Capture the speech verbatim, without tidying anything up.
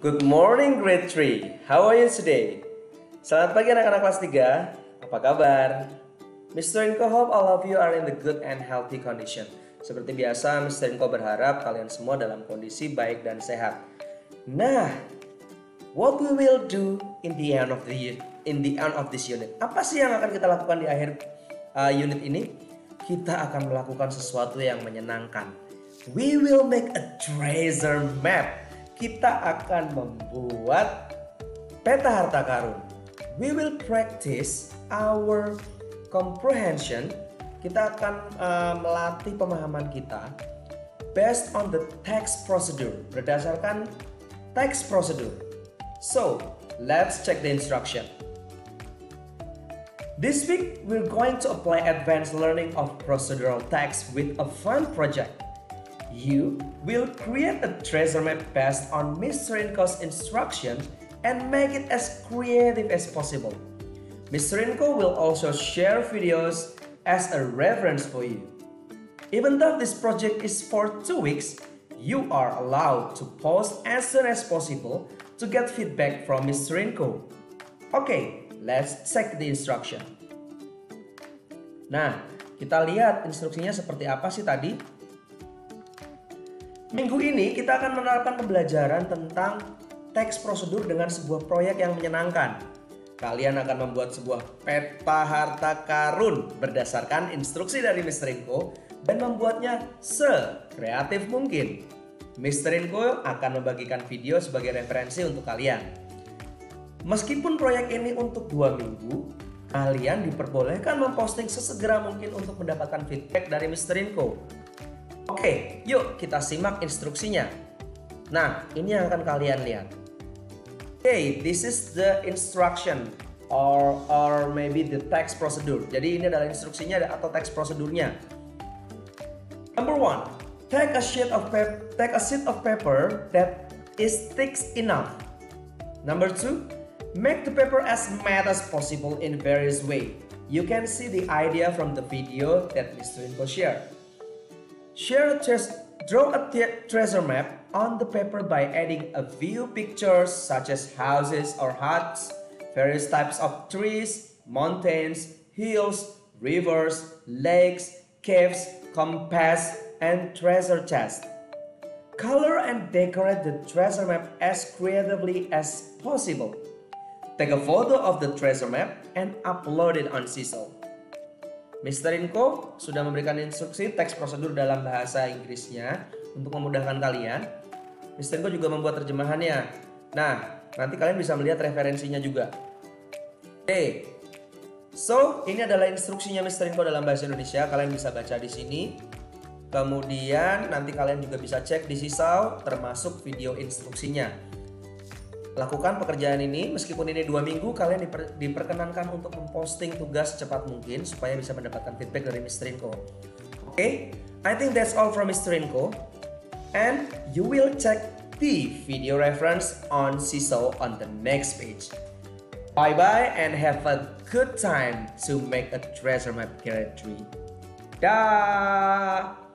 Good morning grade three. How are you today? Selamat pagi anak-anak kelas tiga. Apa kabar? mister Inko hope all of you are in the good and healthy condition. Seperti biasa, mister Inko berharap kalian semua dalam kondisi baik dan sehat. Nah, what we will do in the end of the in the end of this unit? Apa sih yang akan kita lakukan di akhir uh, unit ini? Kita akan melakukan sesuatu yang menyenangkan. We will make a treasure map. Kita akan membuat peta harta karun. We will practice our comprehension. Kita akan uh, melatih pemahaman kita based on the text procedure, berdasarkan text procedure. So, let's check the instruction. This week, we're going to apply advanced learning of procedural text with a fun project. You will create a treasure map based on mister Inko's instruction and make it as creative as possible. mister Inko will also share videos as a reference for you. Even though this project is for two weeks, you are allowed to post as soon as possible to get feedback from mister Inko. Okay, let's check the instruction. Nah, kita lihat instruksinya seperti apa sih tadi? Minggu ini kita akan menerapkan pembelajaran tentang teks prosedur dengan sebuah proyek yang menyenangkan. Kalian akan membuat sebuah peta harta karun berdasarkan instruksi dari mister Inko dan membuatnya sekreatif mungkin. mister Inko akan membagikan video sebagai referensi untuk kalian. Meskipun proyek ini untuk dua minggu, kalian diperbolehkan memposting sesegera mungkin untuk mendapatkan feedback dari mister Inko. Oke, yuk kita simak instruksinya. Nah, ini yang akan kalian lihat. Okay, this is the instruction or or maybe the text procedure. Jadi ini adalah instruksinya atau teks prosedurnya. Number one, take a sheet of paper, take a sheet of paper that is thick enough. Number two, make the paper as matte as possible in various ways. You can see the idea from the video that mister Inko shared. Share a draw a treasure map on the paper by adding a few pictures such as houses or huts, various types of trees, mountains, hills, rivers, lakes, caves, compass, and treasure chest. Color and decorate the treasure map as creatively as possible. Take a photo of the treasure map and upload it on Seesaw. mister Inko sudah memberikan instruksi teks prosedur dalam bahasa Inggrisnya untuk memudahkan kalian. mister Inko juga membuat terjemahannya. Nah, nanti kalian bisa melihat referensinya juga. Oke, okay. So ini adalah instruksinya mister Inko dalam bahasa Indonesia. Kalian bisa baca di sini. Kemudian nanti kalian juga bisa cek di Seesaw termasuk video instruksinya. Lakukan pekerjaan ini, meskipun ini dua minggu, kalian diper, diperkenankan untuk memposting tugas secepat mungkin supaya bisa mendapatkan feedback dari mister Inko. Oke, okay? I think that's all from mister Inko. And you will check the video reference on Seesaw on the next page. Bye-bye and have a good time to make a treasure map grade three. Dah!